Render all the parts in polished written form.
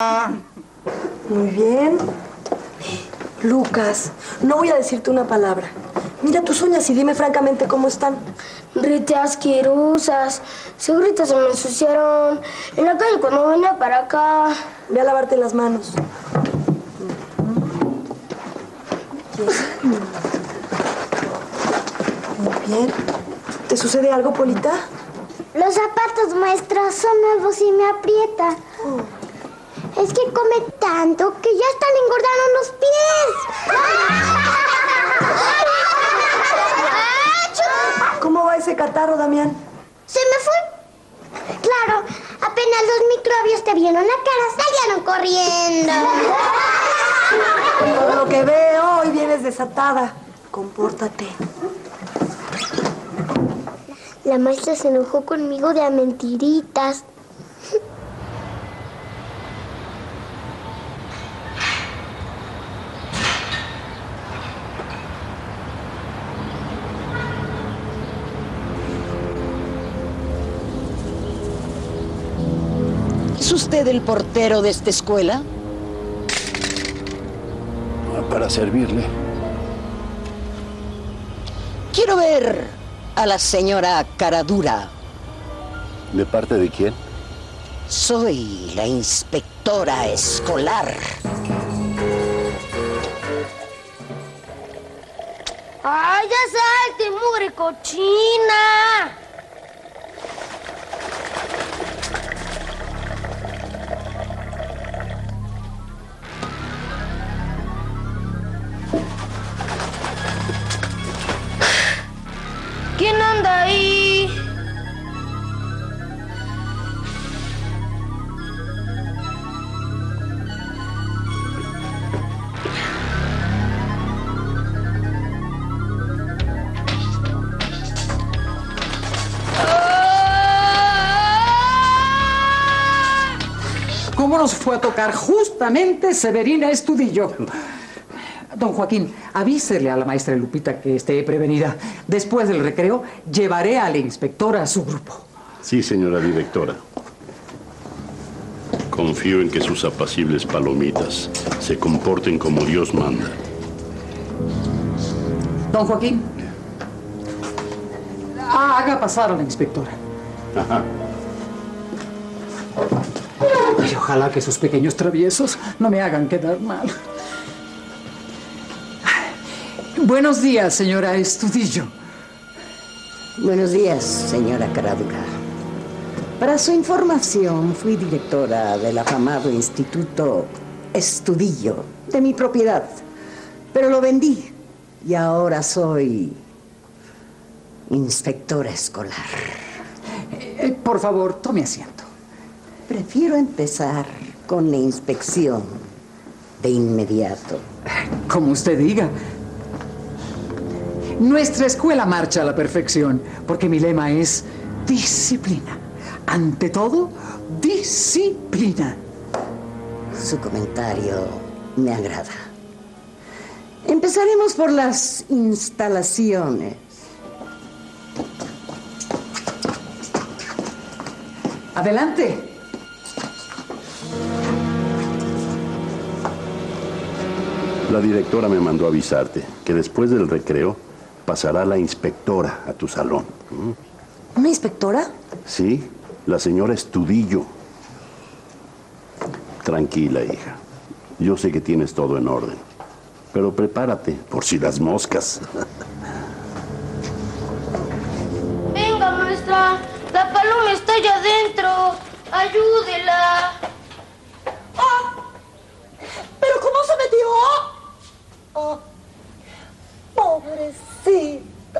Muy bien. Lucas, no voy a decirte una palabra. Mira tus uñas y dime francamente cómo están. Rete asquerosas. Segurito se me ensuciaron en la calle cuando venía para acá. Ve a lavarte las manos. Muy bien. ¿Te sucede algo, Polita? Los zapatos, maestra, son nuevos y me aprietan. Es que come tanto que ya están engordando los pies. ¿Cómo va ese catarro, Damián? Se me fue. Claro, apenas los microbios te vieron la cara, salieron corriendo. Por lo que veo, hoy vienes desatada. Compórtate. La maestra se enojó conmigo de a mentiritas. ¿Es usted el portero de esta escuela? Para servirle. Quiero ver a la señora Caradura. ¿De parte de quién? Soy la inspectora escolar. ¡Ay, ya salte, mugre cochina! ¿Quién anda ahí? ¿Cómo nos fue a tocar justamente Severina Estudillo? Don Joaquín, avísele a la maestra Lupita que esté prevenida. Después del recreo, llevaré a la inspectora a su grupo. Sí, señora directora. Confío en que sus apacibles palomitas se comporten como Dios manda. Don Joaquín, haga pasar a la inspectora. Ajá. Ay, ojalá que esos pequeños traviesos no me hagan quedar mal. Buenos días, señora Estudillo. Buenos días, señora Caradura. Para su información, fui directora del afamado Instituto Estudillo, de mi propiedad. Pero lo vendí y ahora soy inspectora escolar. Por favor, tome asiento. Prefiero empezar con la inspección de inmediato. Como usted diga. Nuestra escuela marcha a la perfección, porque mi lema es disciplina. Ante todo, disciplina. Su comentario me agrada. Empezaremos por las instalaciones. Adelante. La directora me mandó avisarte que después del recreo pasará la inspectora a tu salón. ¿Una inspectora? Sí, la señora Estudillo. Tranquila, hija. Yo sé que tienes todo en orden. Pero prepárate por si las moscas. Venga, maestra. La paloma está allá adentro. Ayúdela. ¡Ah! ¿Pero cómo se metió? ¡Oh! Pobrecita.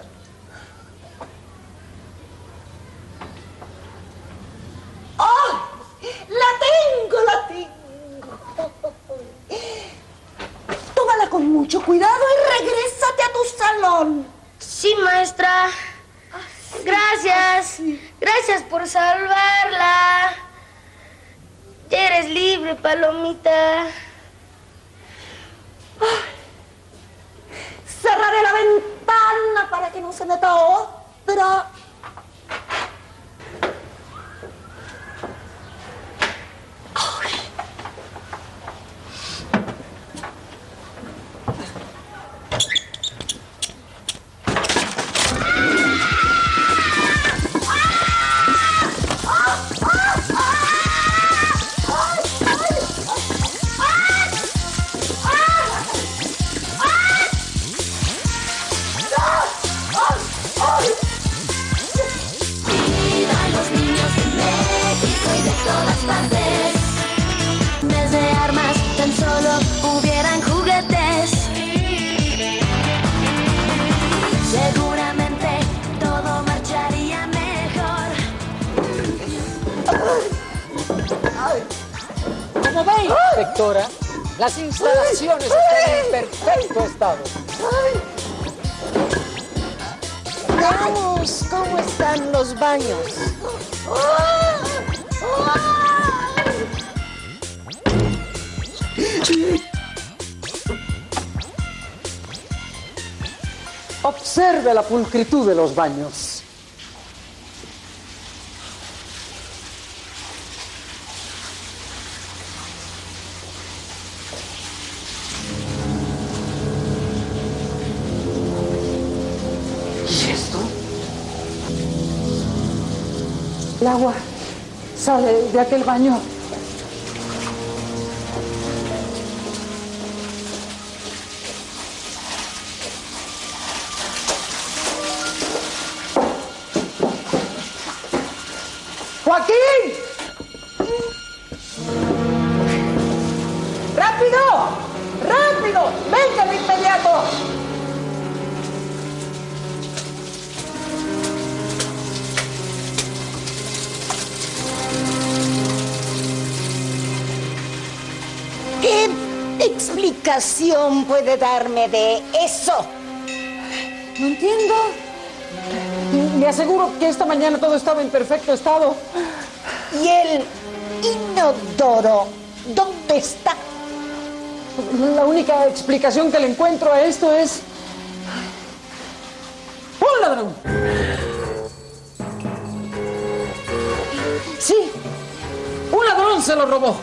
¡Oh! La tengo. Tómala con mucho cuidado y regrésate a tu salón. Sí, maestra. Gracias. Gracias por salvarla. Ya eres libre, palomita. Cerraré la ventana para que no se meta otra. Ay. Como ve, inspectora, las instalaciones están en perfecto estado. Veamos cómo están los baños. Observe la pulcritud de los baños. ¿Y esto? El agua sale de aquel baño. ¡Joaquín! ¡Rápido! ¡Rápido! ¡Venga de inmediato! ¿Qué explicación puede darme de eso? No entiendo. Le aseguro que esta mañana todo estaba en perfecto estado. ¿Y el inodoro dónde está? La única explicación que le encuentro a esto es... ¡un ladrón! Sí, un ladrón se lo robó.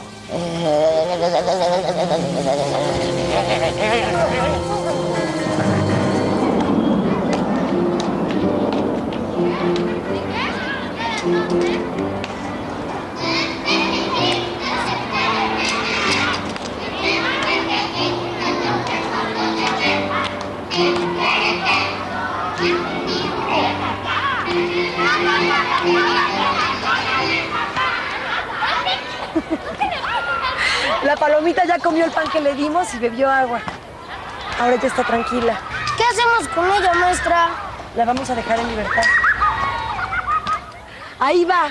La palomita ya comió el pan que le dimos y bebió agua. Ahora ya está tranquila. ¿Qué hacemos con ella, maestra? La vamos a dejar en libertad. Ahí va.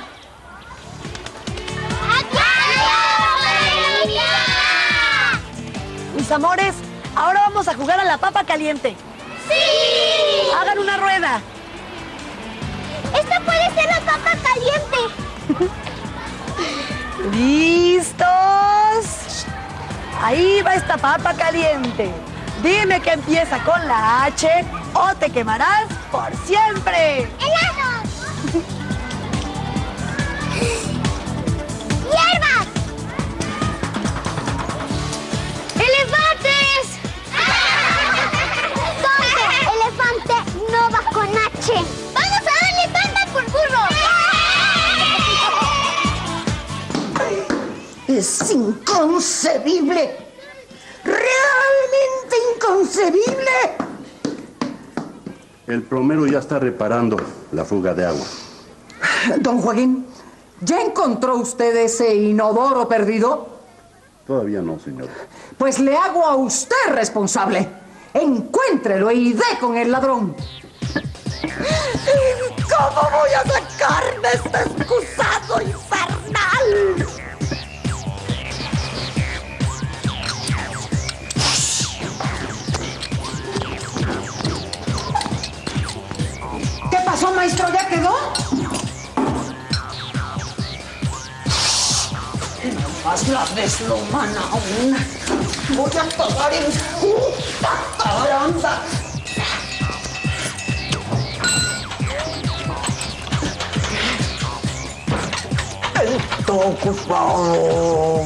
Mis amores, ahora vamos a jugar a la papa caliente. ¡Sí! Hagan una rueda. ¡Esta puede ser la papa caliente! ¿Listos? Ahí va esta papa caliente. Dime que empieza con la H o te quemarás por siempre. ¡Helados! ¡Hierbas! ¡Elefantes! ¡Tonto! ¡Elefante no va con H! ¡Vamos a darle tanda por burro! Es inconcebible. Realmente inconcebible. El plomero ya está reparando la fuga de agua. Don Joaquín, ¿ya encontró usted ese inodoro perdido? Todavía no, señor. Pues le hago a usted responsable. Encuéntrelo y dé con el ladrón. ¿Cómo voy a sacarme este excusado infernal? ¿Qué pasó, maestro? ¿Ya quedó? Haz la deslumana aún. Voy a pagar en justa caramba. Estoy ocupado.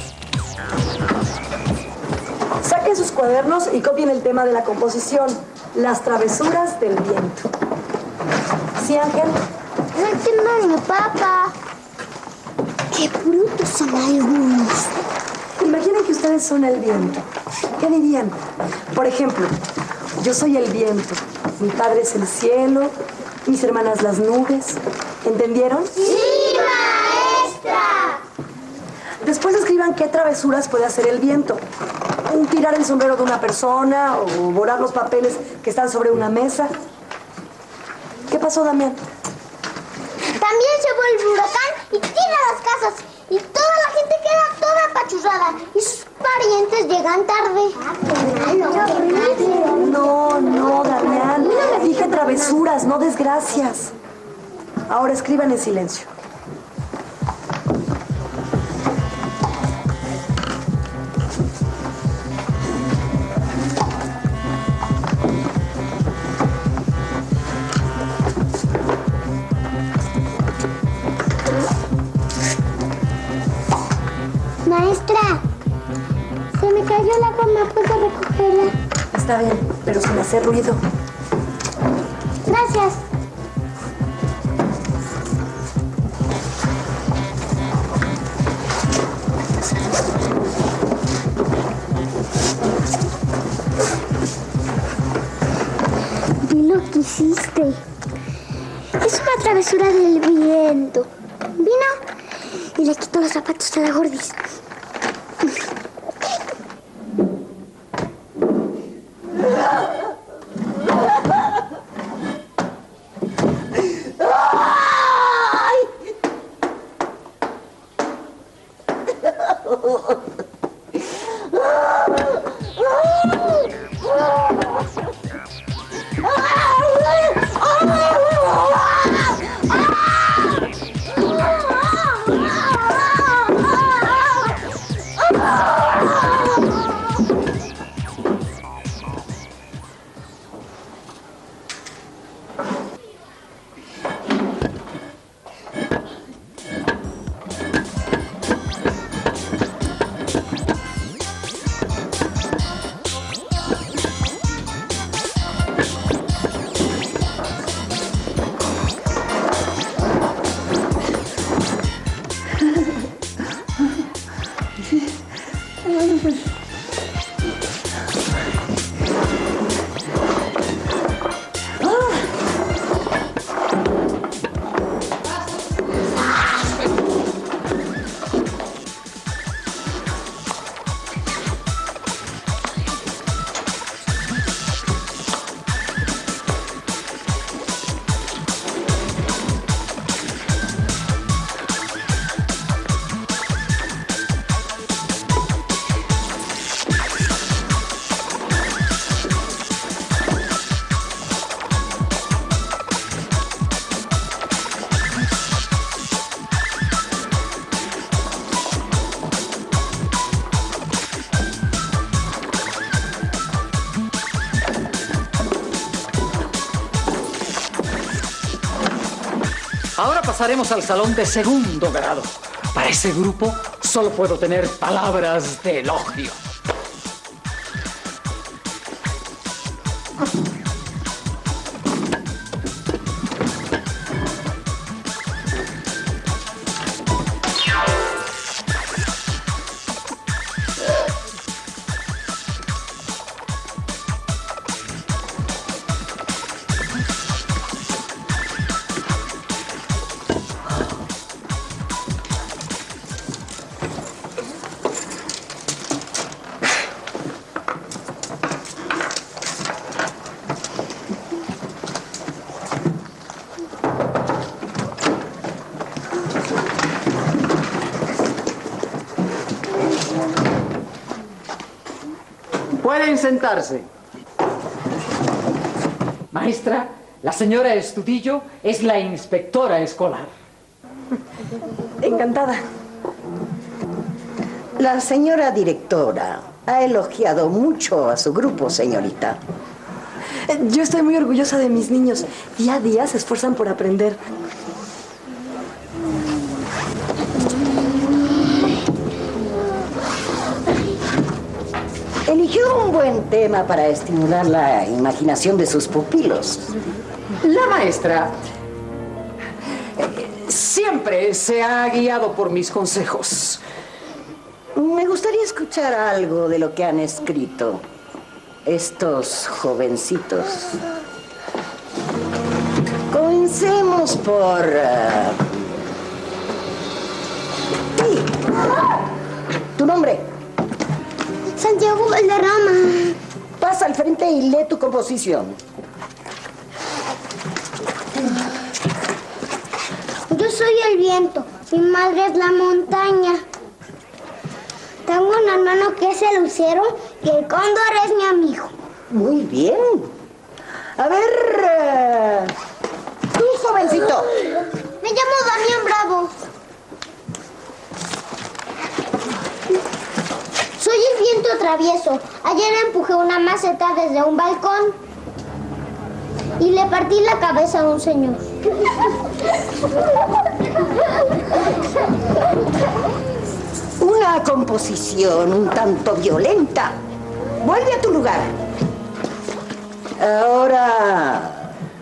Saquen sus cuadernos y copien el tema de la composición. Las travesuras del viento. ¿Sí, Ángel? No entiendo a mi papá. ¡Qué brutos son algunos! Imaginen que ustedes son el viento. ¿Qué dirían? Por ejemplo, yo soy el viento. Mi padre es el cielo. Mis hermanas las nubes. ¿Entendieron? ¡Sí, maestra! Después escriban qué travesuras puede hacer el viento. Tirar el sombrero de una persona o borrar los papeles que están sobre una mesa. ¿Qué pasó, Damián? También se vuelve huracán y tira las casas. Y toda la gente queda toda apachurrada. Y sus parientes llegan tarde. No, Damián. Dije travesuras, no desgracias. Ahora escriban en silencio. Maestra, se me cayó la goma, ¿puedo recogerla? Está bien, pero sin hacer ruido. Gracias. Vi lo que hiciste. Es una travesura del viento. Vino y le quitó los zapatos a la gordis. Ahora pasaremos al salón de segundo grado. Para ese grupo solo puedo tener palabras de elogio. Pueden sentarse. Maestra, la señora Estudillo es la inspectora escolar. Encantada. La señora directora ha elogiado mucho a su grupo, señorita. Yo estoy muy orgullosa de mis niños. Día a día se esfuerzan por aprender. Eligió un buen tema para estimular la imaginación de sus pupilos. La maestra siempre se ha guiado por mis consejos. Me gustaría escuchar algo de lo que han escrito estos jovencitos. Comencemos por... ti. ¿Tu nombre? Santiago Valderrama. Pasa al frente y lee tu composición. Yo soy el viento. Mi madre es la montaña. Tengo un hermano que es el lucero y el cóndor es mi amigo. Muy bien. A ver, tú, jovencito. Me llamo Damián Bravo. Soy el viento travieso. Ayer empujé una maceta desde un balcón y le partí la cabeza a un señor. Una composición un tanto violenta. Vuelve a tu lugar. Ahora...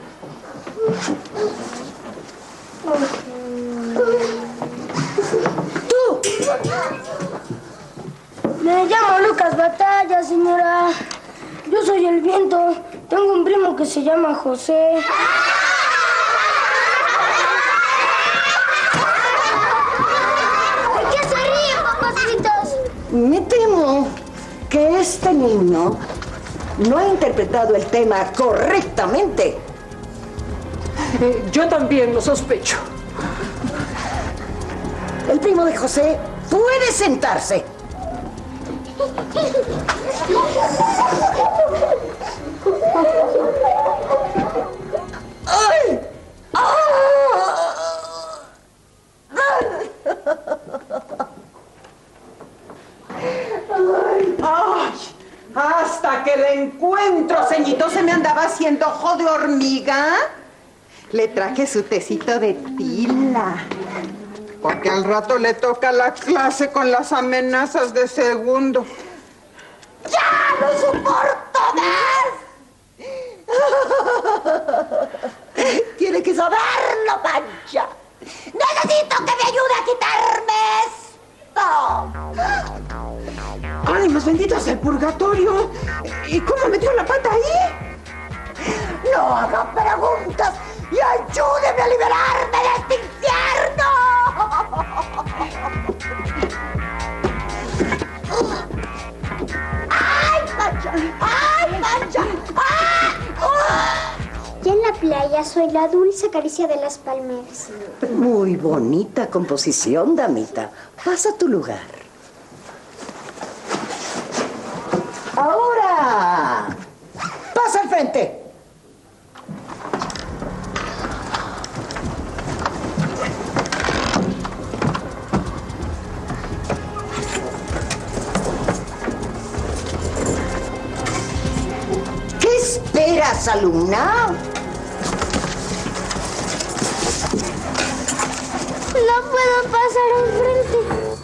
tú. Me llamo Lucas Batalla, señora. Yo soy el viento. Tengo un primo que se llama José. ¿Por qué se ríen, papacitos? Me temo que este niño no ha interpretado el tema correctamente. Yo también lo sospecho. El primo de José puede sentarse. ¡Ay! ¡Ay! Hasta que le encuentro, ceñito, se me andaba haciendo ojo de hormiga. Le traje su tecito de tila. Porque al rato le toca la clase con las amenazas de segundo. ¡Ya no soporto más! Tiene que saberlo, Pancha. Necesito que me ayude a quitarme esto. ¡Ánimas benditas del purgatorio! ¿Y cómo metió la pata ahí? No haga preguntas y ayúdeme a liberarme de este infierno. ¡Ay, Pancha! ¡Ay, Pancha! ¡Ay! Y en la playa soy la dulce caricia de las palmeras. Muy bonita composición, damita. Pasa a tu lugar. Ahora, pasa al frente. ¿Qué esperas, alumna? No puedo pasar al frente.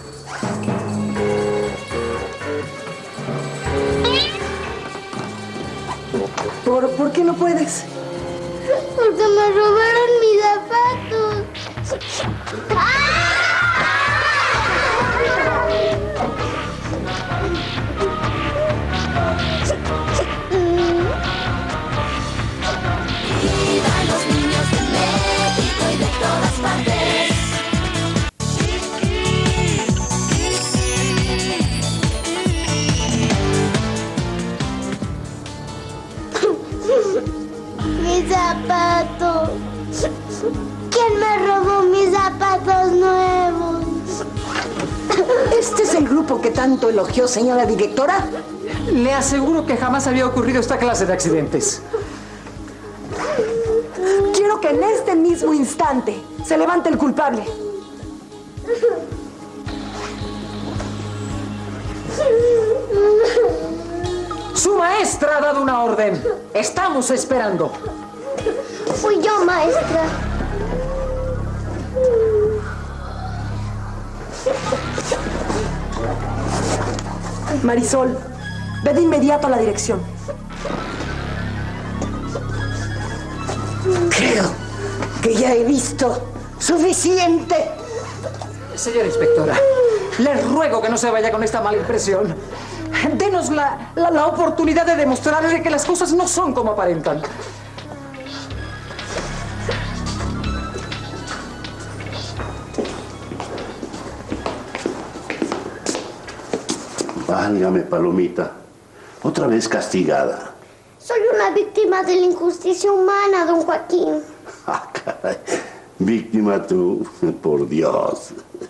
¿Por qué no puedes? Porque me robaron mis zapatos. ¡Vivan los niños de México y de todas partes! Mis zapatos. ¿Quién me robó mis zapatos nuevos? ¿Este es el grupo que tanto elogió, señora directora? Le aseguro que jamás había ocurrido esta clase de accidentes. Quiero que en este mismo instante se levante el culpable. Su maestra ha dado una orden. Estamos esperando. Fui yo, maestra. Marisol, ve de inmediato a la dirección. Creo que ya he visto suficiente. Señora inspectora, le ruego que no se vaya con esta mala impresión. Denos la oportunidad de demostrarle que las cosas no son como aparentan. Válgame, Palomita. Otra vez castigada. Soy una víctima de la injusticia humana, don Joaquín. Ah, caray. Víctima tú, por Dios.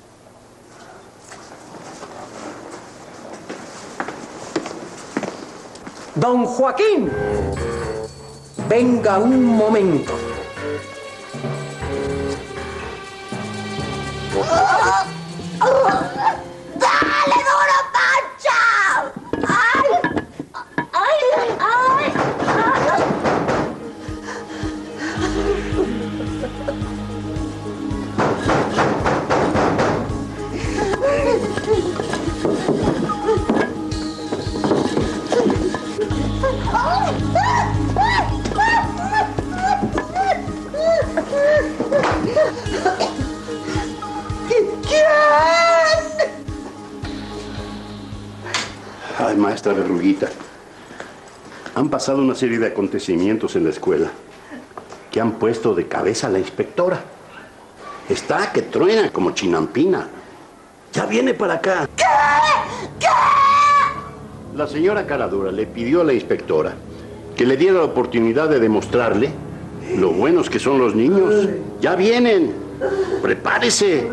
Don Joaquín, venga un momento. ¡Dale duro, Pancha! ¡Ay! ¡Ay! ¡Ay! Ay, maestra Verruguita, han pasado una serie de acontecimientos en la escuela que han puesto de cabeza a la inspectora. Está que truena como chinampina. Ya viene para acá. ¿Qué? ¿Qué? La señora Caradura le pidió a la inspectora que le diera la oportunidad de demostrarle lo buenos que son los niños. Ya vienen. Prepárese.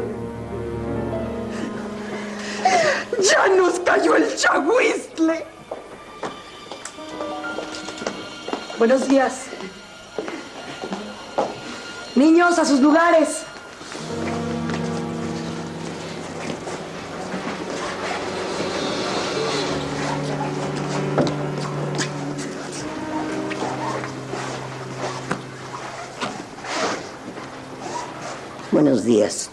¡Ya nos cayó el chahuizle! Buenos días. Niños, a sus lugares. Buenos días.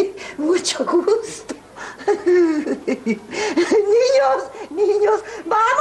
Mucho gusto. Niños, niños, vamos.